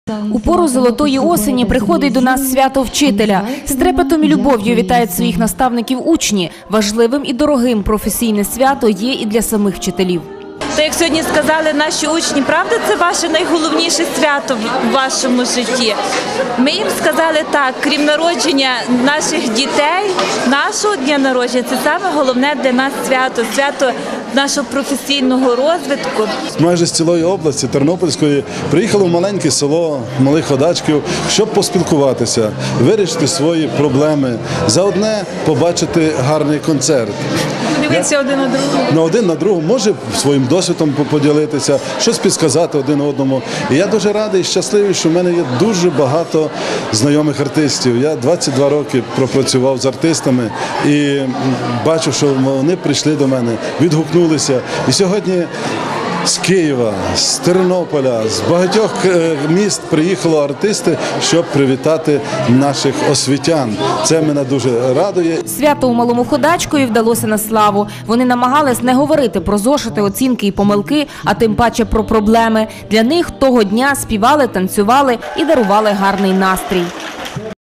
У пору золотої осені приходить до нас свято вчителя. З трепетом і любов'ю вітають своїх наставників учні. Важливим і дорогим професійне свято є і для самих вчителів. То, як сьогодні сказали наші учні, правда, це ваше найголовніше свято в вашому житті. Ми їм сказали так, крім народження наших дітей, нашого дня народження, це саме головне для нас свято, свято нашого професійного розвитку. Майже з цілої області Тернопільської приїхало в маленьке село Малих Ходачків, щоб поспілкуватися, вирішити свої проблеми, заодне побачити гарний концерт. Подивитися один на другого. Один на другого, може своїм досвідом поділитися, щось підказати один одному. І я дуже радий і щасливий, що в мене є дуже багато знайомих артистів. Я 22 роки пропрацював з артистами і бачу, що вони прийшли до мене, відгукнулися. І сьогодні з Києва, з Тернополя, з багатьох міст приїхали артисти, щоб привітати наших освітян. Це мене дуже радує. Свято у Малому Ходачкові вдалося на славу. Вони намагались не говорити про зошити, оцінки і помилки, а тим паче про проблеми. Для них того дня співали, танцювали і дарували гарний настрій.